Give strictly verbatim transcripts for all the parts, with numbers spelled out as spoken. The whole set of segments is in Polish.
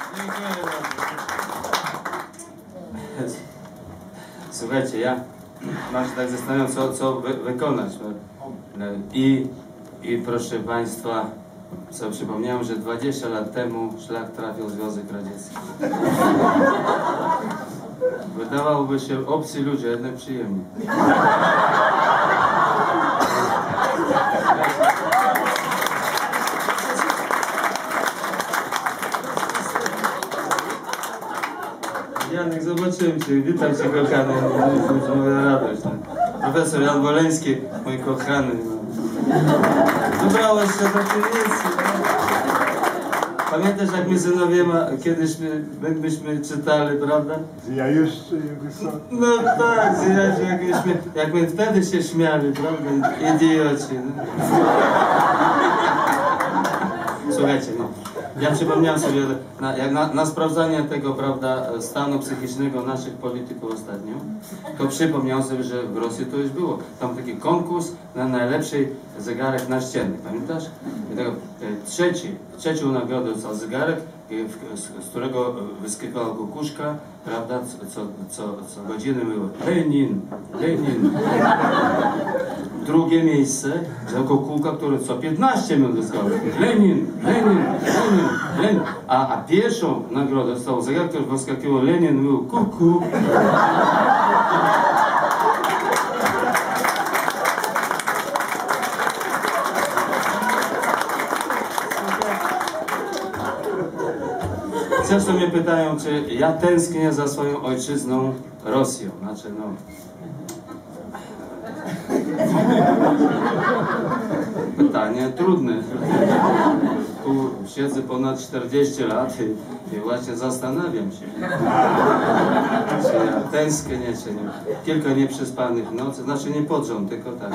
Słuchajcie, ja mam się tak zastanawiam, co, co wy, wykonać. I, I proszę Państwa, co przypomniałem, że dwadzieścia lat temu szlak trafił Związek Radziecki. Wydawałoby się obcy ludzie, jednak przyjemni. Janek, zobaczyłem Cię, witam Cię kochany, moja radość. Profesor Jan Woleński, mój kochany. Wybrałeś się do piwnicy. Pamiętasz, jak my synowie kiedyś my, myśmy czytali, prawda? Ja jeszcze wysoko. No tak, jak myśmy, jak my wtedy się śmiali, prawda? Idioci. No. Słuchajcie, no. Ja przypomniałem sobie, na, jak na, na sprawdzanie tego, prawda, stanu psychicznego naszych polityków ostatnio, to przypomniałem sobie, że w Rosji to już było. Tam taki konkurs na najlepszy zegarek naścienny, pamiętasz? I tego, trzeci, trzecią nagrodę za zegarek, z, z którego wyskakiwała kukuszka, prawda, co, co, co godziny było Lenin, Lenin. Drugie miejsce, za kukułka, który co piętnaście minut wyskakiwał. Lenin, Lenin, Lenin, Lenin. A, a pierwszą nagrodę dostał zegarek, który wyskakiwał Lenin, był kuku. Często mnie pytają, czy ja tęsknię za swoją ojczyzną Rosją. Znaczy, no... Pytanie trudne. Tu siedzę ponad czterdzieści lat i, i właśnie zastanawiam się, czy ja tęsknię, czy nie. Kilka nieprzespanych nocy, znaczy nie pod rząd, tylko tak.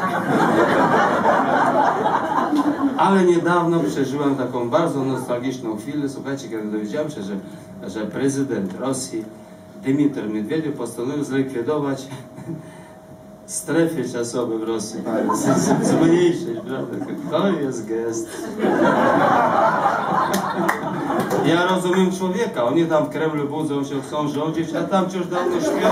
Ale niedawno przeżyłem taką bardzo nostalgiczną chwilę. Słuchajcie, kiedy dowiedziałem się, że, że prezydent Rosji Dmytro Miedwiediew postanowił zlikwidować strefy czasowe w Rosji. Zmniejszyć, prawda? To jest gest. Ja rozumiem człowieka. Oni tam w Kremlu budzą się, chcą rządzić, a tam wciąż dawno śpią.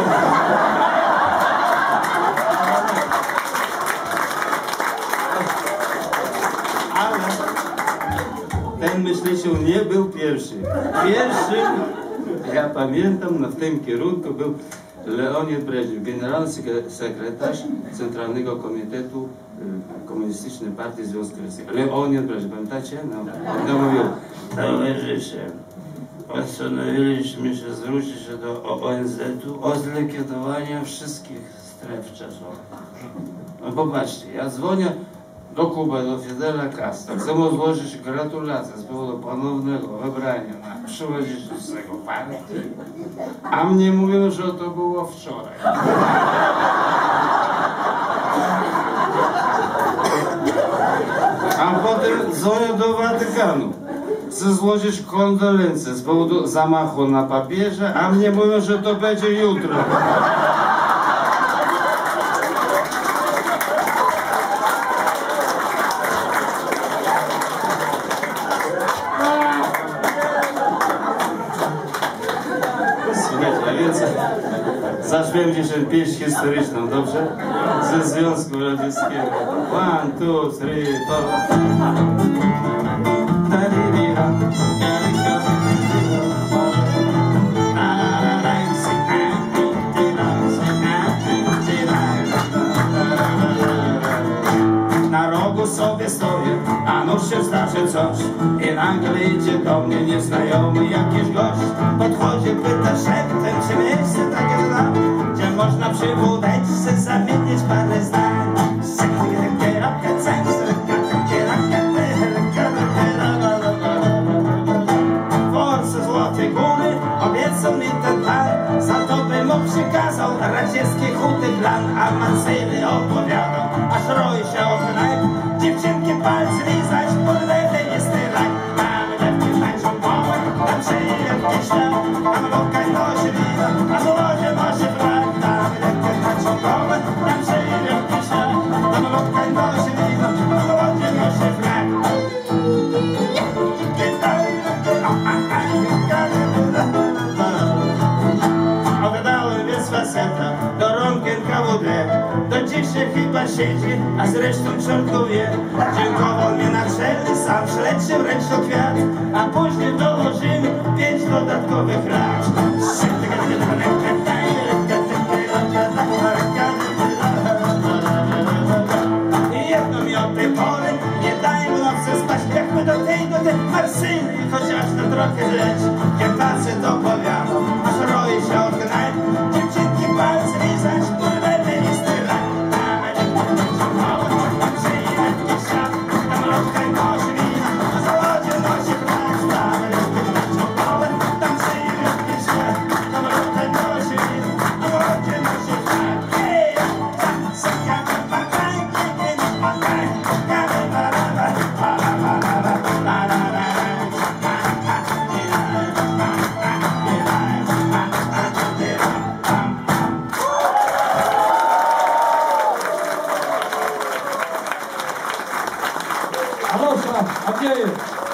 Ale ten myśliciel nie był pierwszy. Pierwszym, ja pamiętam, no w tym kierunku był Leonid Breżniew, generalny sekretarz Centralnego Komitetu Komunistycznej Partii Związku Radzieckiego. Leonid Breżniew, pamiętacie? No, no mówił, towarzysze, postanowiliśmy się zwrócić się do O N Z-u o zlikwidowanie wszystkich stref czasowych. No popatrzcie, ja dzwonię do Kuby, do Fidela Castro, chcę mu złożyć gratulacje z powodu ponownego wybrania na przewodniczącego partii, a mnie mówią, że to było wczoraj. A potem dzwonię do Watykanu, chcę złożyć kondolencje z powodu zamachu na papieża, a mnie mówią, że to będzie jutro. Zaśpiewam dzisiaj pieśń historyczną, dobrze? Ze Związku Radzieckiego. One, two, three, four. Na rogu sobie stoję, a nuż się zdarzy coś. I nagle idzie do mnie nieznajomy jakiś gość. Podchodzi, pyta szeptem, czy miejsce takie znam, gdzie można przy wódeczce zamienić parę zdań. Force Złotej Góry obiecał mi ten pan, za to by mu przykazał radziecki chudy plan. A Marceli opowiadał, aż roi się o knajp, dziewczynki palce lizać, podlewy jest tyle. Mamy dziewki tańczą głowę, tam przyjemnie śmiał, tam lokaj nosi wino, a w lodzie nosi frak. Mamy dziewki tańczą głowę, tam przyjemnie śmiał, tam lokaj nosi wino, a w lodzie nosi frak. chyba siedzi, a zresztą czortko wie. Dziękował mnie naczelny, sam śledczy wręcz o kwiat, a później dołożymy pięć dodatkowych lat. I jedno mi o tej pory nie daje w nocy spać, jakby do tej, do tej Marsyny, chociaż to trochę leci. Jak facet opowiadał, aż roi się od gnaj, dziewczynki palce lizać, pływamy listy lat. Tam żyje lekki świat, tam lotka i nosi wina, na zawodzie nosi plać, tam żyje lekki świat, tam lotka i nosi wina, na zawodzie nosi plać. Hej, sekamy pakaj, nie pakaj, kamy baraba, baraba, baraba. Alosza, a gdzie jest?